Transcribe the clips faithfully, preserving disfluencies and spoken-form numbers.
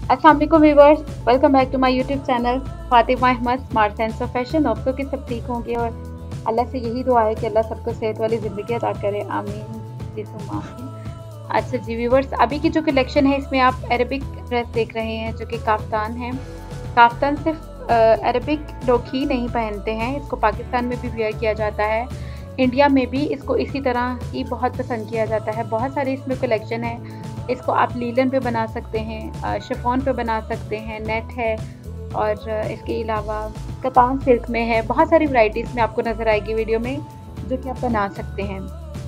अस्सलाम वालेकुम viewers, welcome back to my YouTube channel Fatima Ahmed smart sense of fashion. Hope कि सब ठीक होंगे और अल्लाह से यही दुआ है कि अल्लाह सबको सेहत वाली ज़िंदगी अता करे, आमीन जी सुम्मा आमीन। अच्छा जी व्यूअर्स, अभी की जो कलेक्शन है इसमें आप अरबिक ड्रेस देख रहे हैं जो कि काफ्तान है। काफ्तान सिर्फ अरबिक लोग ही नहीं पहनते हैं, इसको पाकिस्तान में भी वेयर किया जाता है, इंडिया में भी इसको इसी तरह ही बहुत पसंद किया जाता है। बहुत सारी इसमें कलेक्शन है। इसको आप लीलन पे बना सकते हैं, शिफॉन पे बना सकते हैं, नेट है और इसके अलावा कतान सिल्क में है। बहुत सारी वैरायटीज़ में आपको नज़र आएगी वीडियो में जो कि आप बना सकते हैं।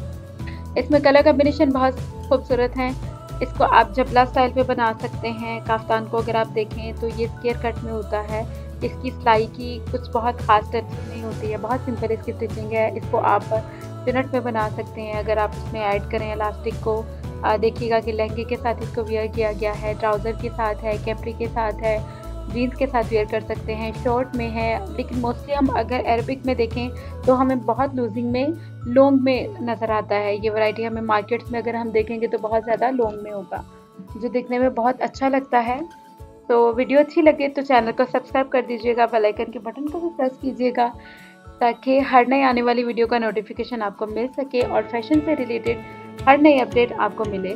इसमें कलर कॉम्बिनेशन बहुत खूबसूरत हैं। इसको आप जबला स्टाइल पे बना सकते हैं। काफ्तान को अगर आप देखें तो ये स्केयर कट में होता है। इसकी सिलाई की कुछ बहुत ख़ास टचिंग नहीं होती है, बहुत सिंपल इसकी स्टिचिंग है। इसको आप पिनट में बना सकते हैं अगर आप इसमें ऐड करें इलास्टिक को। देखिएगा कि लहंगे के साथ इसको वेयर किया गया है, ट्राउज़र के साथ है, कैप्री के साथ है, जीन्स के साथ वेयर कर सकते हैं, शॉर्ट में है। लेकिन मोस्टली हम अगर अरबिक में देखें तो हमें बहुत लूजिंग में, लॉन्ग में नज़र आता है। ये वैरायटी हमें मार्केट्स में अगर हम देखेंगे तो बहुत ज़्यादा लॉन्ग में होगा, जो दिखने में बहुत अच्छा लगता है। तो वीडियो अच्छी लगे तो चैनल को सब्सक्राइब कर दीजिएगा, बेल आइकन के बटन को भी प्रेस कीजिएगा ताकि हर नई आने वाली वीडियो का नोटिफिकेशन आपको मिल सके और फैशन से रिलेटेड हर नई अपडेट आपको मिले।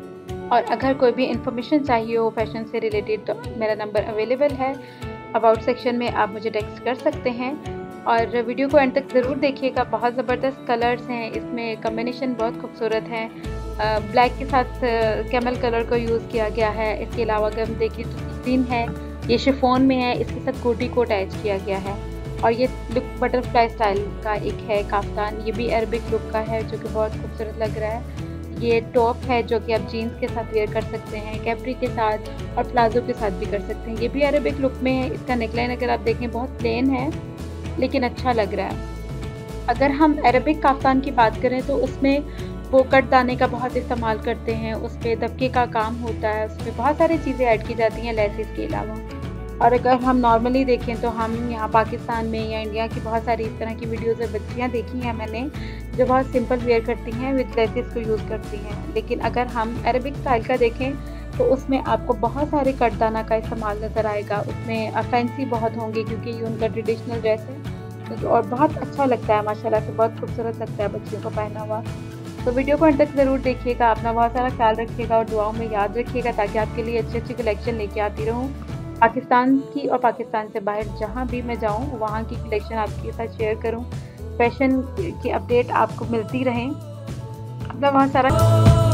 और अगर कोई भी इंफॉर्मेशन चाहिए हो फैशन से रिलेटेड तो मेरा नंबर अवेलेबल है, अबाउट सेक्शन में आप मुझे टेक्स्ट कर सकते हैं। और वीडियो को एंड तक ज़रूर देखिएगा, बहुत ज़बरदस्त कलर्स हैं इसमें, कम्बिनेशन बहुत खूबसूरत है। ब्लैक के साथ कैमल कलर को यूज़ किया गया है। इसके अलावा अगर हम देखें तो ग्रीन है, ये शिफॉन में है, इसके साथ कोटी को अटैच किया गया है। और ये लुक बटरफ्लाई स्टाइल का एक है काफ्तान, ये भी अरबिक लुक का है जो कि बहुत खूबसूरत लग रहा है। ये टॉप है जो कि आप जीन्स के साथ वेयर कर सकते हैं, कैप्री के साथ और प्लाजो के साथ भी कर सकते हैं। ये भी अरबिक लुक में है। इसका नेकलाइन अगर आप देखें बहुत प्लेन है लेकिन अच्छा लग रहा है। अगर हम अरबिक काफ्तान की बात करें तो उसमें वो कट दाने का बहुत इस्तेमाल करते हैं, उस पर दबके का काम होता है, उस पर बहुत सारी चीज़ें ऐड की जाती हैं लेसिस के अलावा। और अगर हम नॉर्मली देखें तो हम यहाँ पाकिस्तान में या इंडिया की बहुत सारी इस तरह की वीडियोज़ और बच्चियाँ देखी हैं मैंने जो बहुत सिंपल वेयर करती हैं, विद लेसिस को यूज़ करती हैं। लेकिन अगर हम अरबिक स्टाइल का देखें तो उसमें आपको बहुत सारे कटदाना का इस्तेमाल नज़र आएगा। उसमें फैंसी बहुत होंगे क्योंकि ये उनका ट्रेडिशनल ड्रेस है और बहुत अच्छा लगता है, माशाल्लाह से बहुत खूबसूरत लगता है बच्चियों को पहना हुआ। तो वीडियो को अंत तक ज़रूर देखिएगा, अपना बहुत सारा ख्याल रखिएगा और दुआओं में याद रखिएगा ताकि आपके लिए अच्छी अच्छी कलेक्शन लेके आती रहूँ। पाकिस्तान की और पाकिस्तान से बाहर जहाँ भी मैं जाऊँ वहाँ की कलेक्शन आपके साथ शेयर करूँ, फैशन की अपडेट आपको मिलती रहें। अपना बहुत सारा